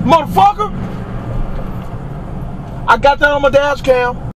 Motherfucker! I got that on my dash cam.